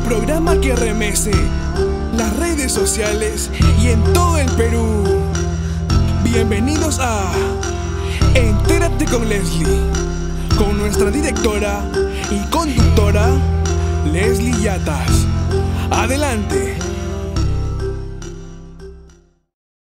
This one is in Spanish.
programa que remece las redes sociales y en todo el Perú. Bienvenidos a Entérate con Leslie, con nuestra directora y conductora Leslie Yatas. Adelante.